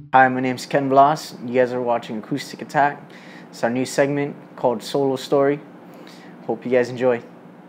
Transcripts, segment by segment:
Hi, my name's Blas. You guys are watching Acoustic Attack. It's our new segment called Solo Story. Hope you guys enjoy.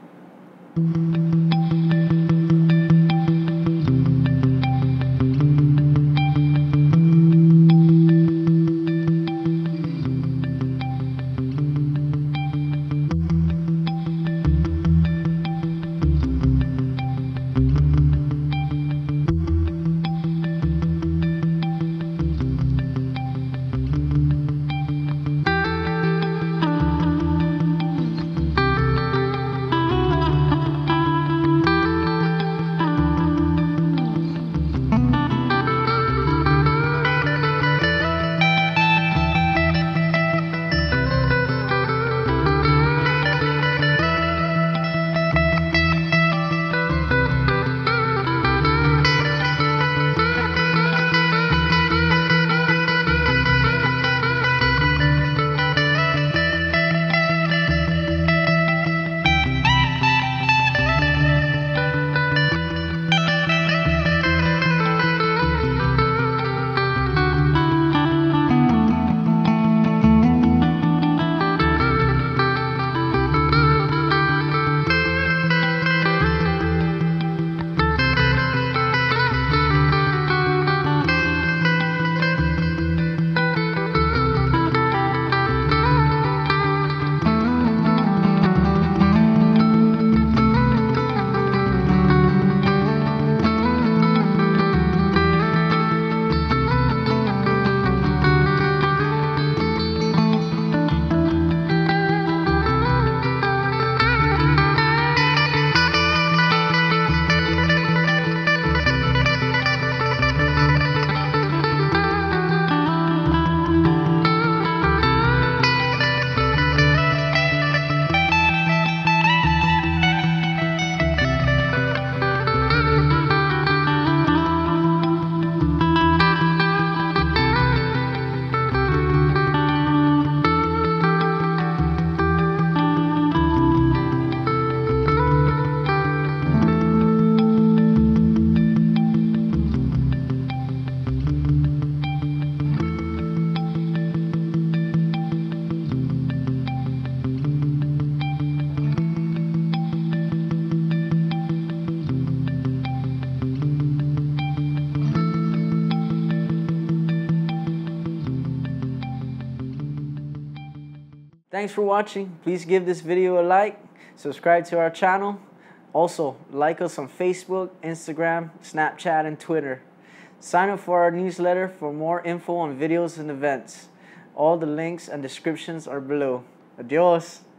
Thanks for watching. Please give this video a like, subscribe to our channel. Also, like us on Facebook, Instagram, Snapchat, and Twitter. Sign up for our newsletter for more info on videos and events. All the links and descriptions are below. Adios.